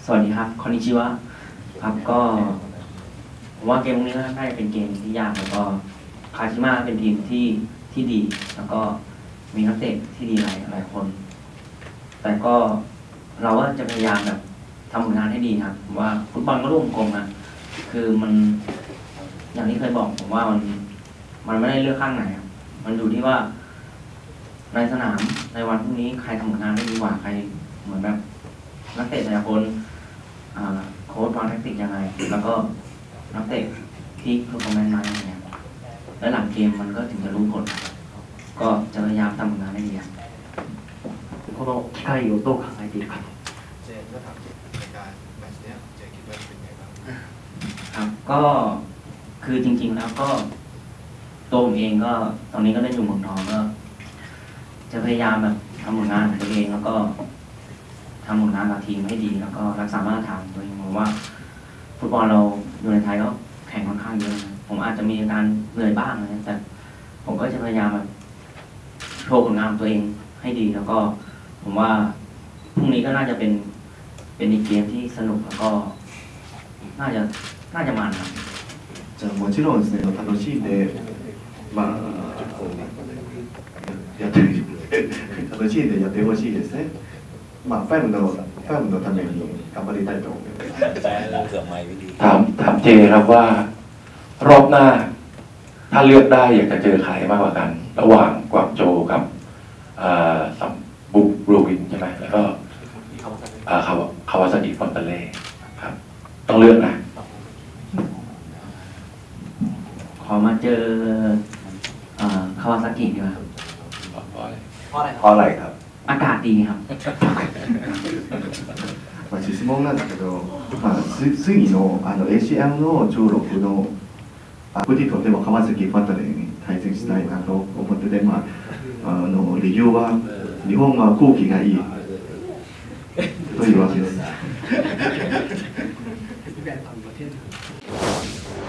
สวัสดีครับคอนนิชิวะครับก็ผมว่าเกมนี้น่าจะเป็นเกมที่ยากแล้วก็คาชิมะเป็นทีมที่ดีแล้วก็มีนักเตะที่ดีหลายคน แต่ก็เราก็จะพยายามแบบทำผลงานให้ดีครับผมว่าฟุตบอลก็ร่วมกลมนะคือมันอย่างที่เคยบอกผมว่ามันไม่ได้เลือกข้างไหนครับมันอยู่ที่ว่าในสนามในวันพรุ่งนี้ใครทำผลงานได้ดีกว่าใครเหมือนแบบนักเตะแต่ละคนโค้ชวางแทคติกยังไงแล้วก็นักเตะพีคเพอร์ฟอร์แมนซ์มาอย่างเงี้ยและหลังเกมมันก็ถึงจะรู้ผลก็จะพยายามทำผลงานให้ดีこの機会をどう考えているかとเจนก็ถามในการแมตช์เนี้ยเจนคิดว่าเป็นไงบ้างครับก็คือจริงๆแล้วก็ตัวผมเองก็ตอนนี้ก็ได้อยู่เมืองทองก็จะพยายามแบบทำผลงานของตัวเองแล้วก็ทำผลงานกับทีมให้ดีแล้วก็รักษามาตรฐานตัวเองเพราะว่าฟุตบอลเราอยู่ในไทยก็แข่งค่อนข้างเยอะผมอาจจะมีการเหนื่อยบ้างนะแต่ผมก็จะพยายามแบบโชว์ผลงานของตัวเองให้ดีแล้วก็ผมว่าพรุ่งนี้ก็น่าจะเป็นอีกเกมที่สนุกแล้วก็น่าจะมันครับじゃあもちろんですね楽しんでまあやって楽しんでやってほしいですね。まあファンのために頑張りたいと思います。 ถามเจครับว่ารอบหน้าถ้าเลือกได้อยากจะเจอใครมากกว่ากัน ระหว่างกวางโจกับสัมบุกบรูวินใช่ไหมแล้วก็คาวาซากิฟอนเตเล่ครับต้องเลือกนะขอมาเจอคาวาซากิดีกว่าเพราะอะไรครับอากาศดีครับ質問なんだけど、次のACM の16のプティとでも川崎ファンタレーに対戦したいなと思ってて、理由は日本は空気がいいというわけです。